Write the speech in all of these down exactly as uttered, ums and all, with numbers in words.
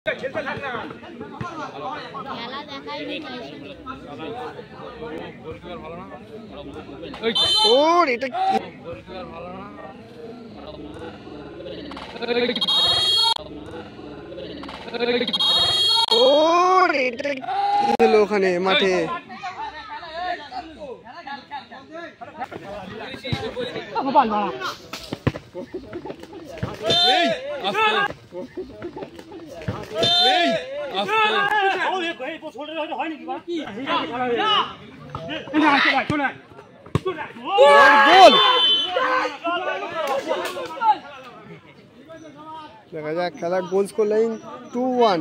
ওর এটা ওর এটা কি হলো ওখানে মাঠে? দেখা যাক খেলা goal score line two one.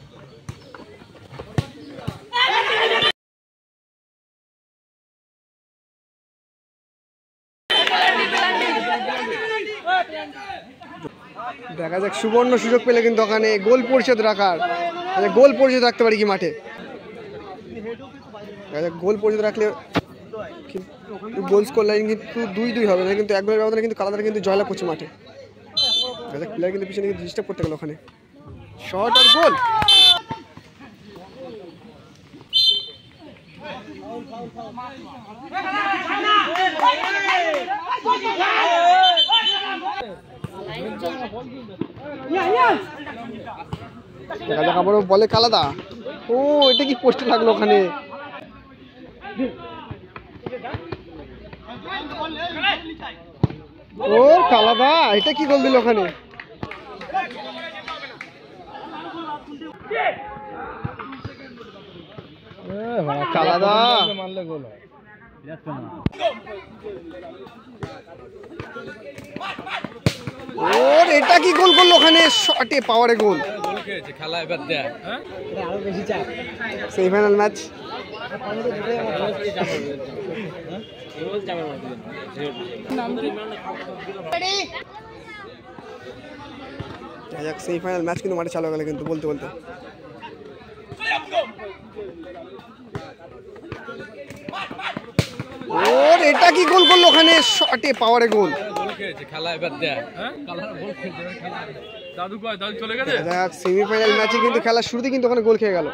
দেখা যাক সুবর্ণ সুযোগ পেলে কিন্তু ওখানে গোল পরিশোধ রাখার, গোল পরিশোধ রাখতে পারি কি মাঠে। দেখা যাক গোল পরিশোধ রাখলে গোল স্কোর লাইন কিন্তু দুই দুই হবে না, কিন্তু এক গোলের ব্যবধানে কিন্তু কালাদার কিন্তু জয়লাভ করছে মাঠে। দেখা যাক প্লেয়ার কিন্তু পিছনে কিন্তু ডিস্টার্ব করতে গেল ওখানে। শট আর গোল। দেখা যাক আবারও বলে কালাদা। ও এটা কি পোস্টে লাগলো ওখানে? ও কালাদা এটা কি গোল দিল ওখানে? কালাদা মারলে গোল হয়। ওর এটা কি গোল করলো ওখানে? শটে পাওয়ারে গোল। খেলা এবার দেয় আরো বেশি চাপ। Semifinal match. সেমিফাইনাল ম্যাচ কিন্তু মাঠে চালু গেল কিন্তু বলতে বলতে। ওর এটা কি গোল করলো ওখানে? শটে পাওয়ারে গোল। খেলা এবার দেয় দাদু কয় দাদু চলে গেছে। দেখ সেমিফাইনাল ম্যাচে কিন্তু খেলার শুরুতে কিন্তু ওখানে গোল খেয়ে গেল।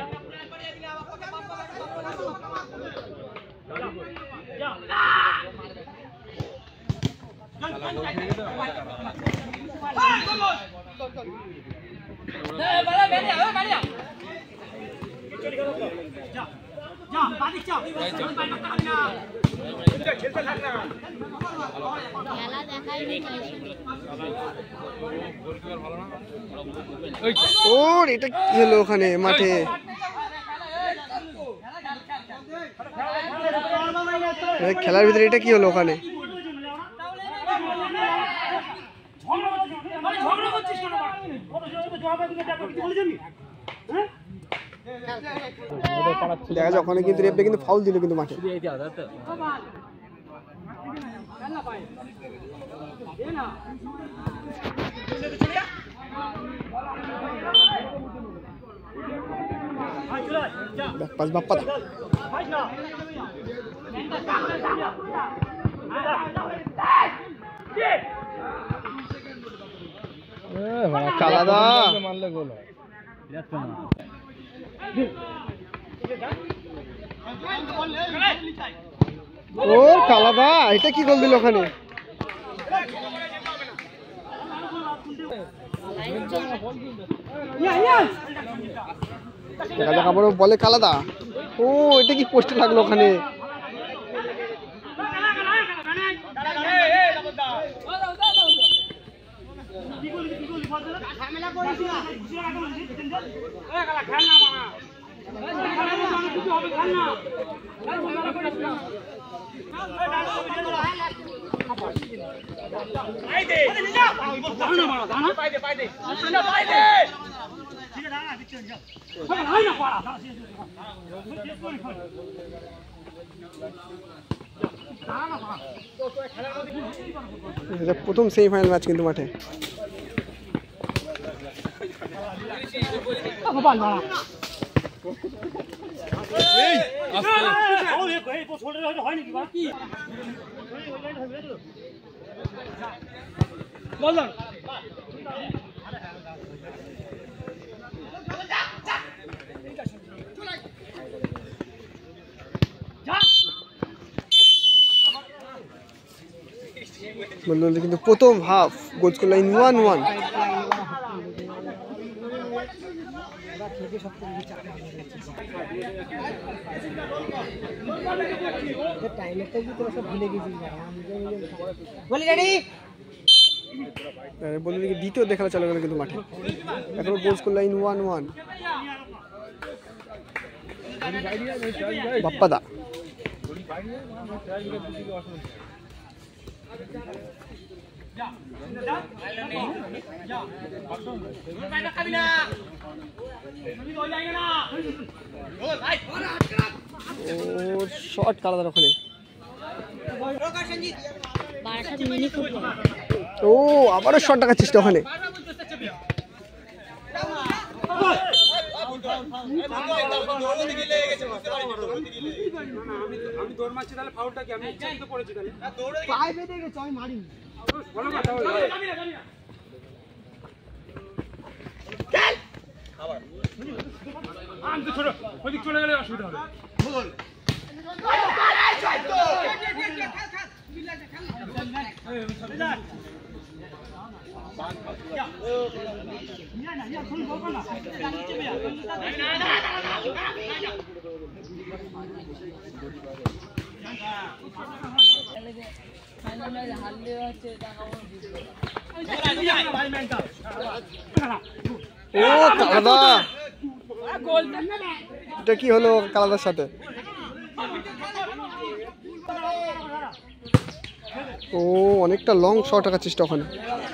ওর এটা কি হলো ওখানে মাঠে? খেলার ভিতরে এটা কি হলো ওখানে? দেখা যায় ওখানে কিন্তু রেফারি কিন্তু ফাউল দিল কিন্তু মাঠে। পাঁচ বাপ্পা কালাদা মারলে গোল হয়। ওর কালাদা এটা কি গোল দিল ওখানে? দেখা যাক আবারও বলে কালাদা। ও এটা কি পোস্টে লাগলো ওখানে? প্রথম সেমিফাইনাল ম্যাচ কিন্তু মাঠে। বলতে কিন্তু প্রথম half goal score line one one. বলতে দ্বিতীয় দেখা চলে গেল কিন্তু মাঠে, এখন goal score line one one. বাপ্পাদা শর্ট কালাদার ওখানে। ও আবারও শর্ট টাকার চেষ্টা ওখানে। চলে গেলে অসুবিধা হবে। ও কালাদা, এটা কি হলো কালাদার সাথে? ও অনেকটা লং শট রাখার চেষ্টা ওখানে।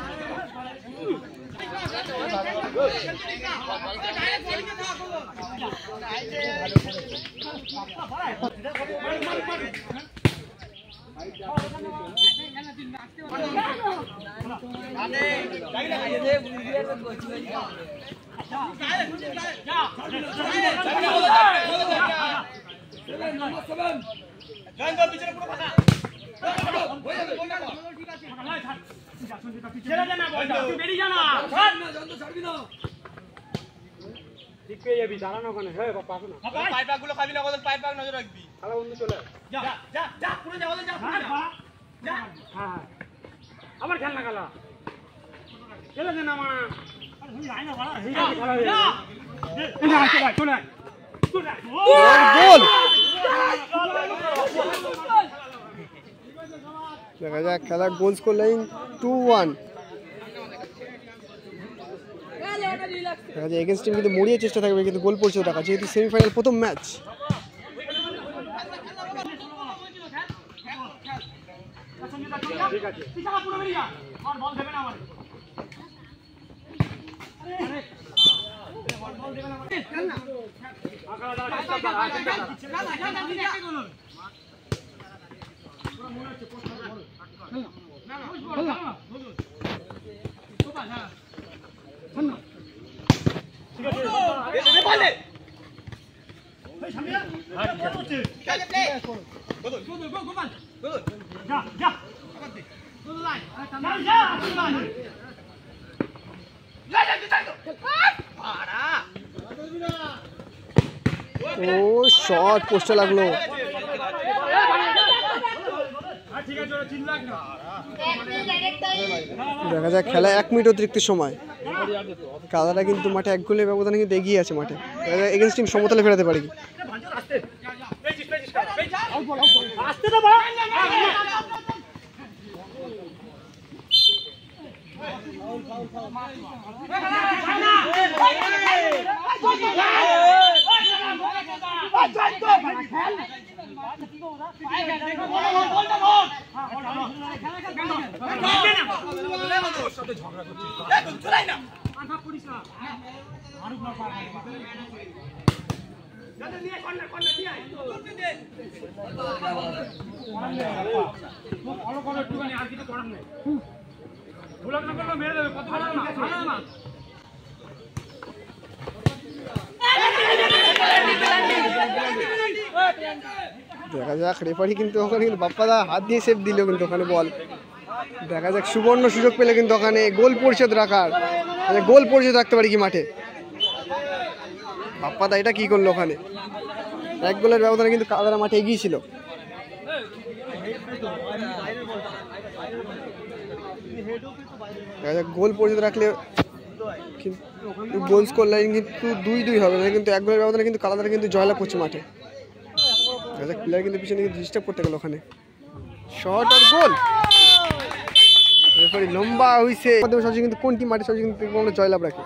ঠিক পেয়ে যাবি, দাঁড়ানো ওখানে। হ্যাঁ বাপ্পা আসো না, পাইপ ব্যাগগুলো খাবি না, ওদের পাইপ ব্যাগ নজর রাখবি। খেলা বন্ধু চলে যা যা যা পুরো যা, ওদের যা পুরো যা যা। হ্যাঁ আবার খেল না, খেলা খেলে দে না মা। আরে আয় না বাড়া, এই খেলা হয়ে যা। এই যা চলে চলে চলে গোল। দেখা যাক খেলা goal score line two one. দেখা যায় এগেন্স্ট টিম কিন্তু মরিয়ে চেষ্টা থাকবে, কিন্তু গোল পরিশোধ রাখা, যেহেতু সেমিফাইনাল প্রথম ম্যাচ। ঠিক আছে পুরো বেরিয়ে আর বল দেবে না আমারে। আরে বল বল দেবে না আমারে, খেল না আকালা দাঁড়া চেষ্টা কর, চেষ্টা কর, খেল না খেল না ঠিক আছে গোল হবে। পুরো মনে হচ্ছে পোস্ট বড় খেল না না খেল না গোল তো বাস। হ্যাঁ খেল না ঠিক আছে, দে দে বল দে। এই সামনে হ্যাঁ ঠিক আছে খেল প্লে গোল গোল গোল গোল গোল যা যা আবার দে গোল লাইন যা যা লাইন লা যা দিতা তো পাড়া। ও শট পোস্টে লাগলো। দেখা যাক খেলা এক মিনিট অতিরিক্ত সময়। কালারা কিন্তু মাঠে এক গোলের ব্যবধানে কিন্তু এগিয়ে আছে মাঠে। এগেন্স্ট টিম সমতলে ফেরাতে পারে কি? দেখা যাক রেফারি কিন্তু ওখানে কিন্তু বাপ্পাদা হাত দিয়ে সেভ দিল কিন্তু ওখানে বল। দেখা যাক সুবর্ণ সুযোগ পেলে কিন্তু ওখানে গোল পরিশোধ রাখার, মানে গোল পরিশোধ রাখতে পারি কি মাঠে। বাপ্পাদা এটা কি করলো ওখানে? এক গোলের ব্যবধানে কিন্তু কালারা মাঠে এগিয়ে ছিল। দেখা যাক গোল পর্যন্ত রাখলে কিন্তু গোল স্কোর লাইন কিন্তু দুই দুই হবে না, কিন্তু এক গোলের ব্যবধানে কিন্তু কালাদারা কিন্তু জয়লাভ করছে মাঠে। দেখা যাক প্লেয়ার কিন্তু পিছনে কিন্তু ডিস্টার্ব করতে গেল ওখানে। শট আর গোল। রেফারি লম্বা হইছে মাধ্যমে সবচেয়ে কিন্তু কোন টিম মাঠে সবচেয়ে কিন্তু আমরা জয়লাভ রাখে।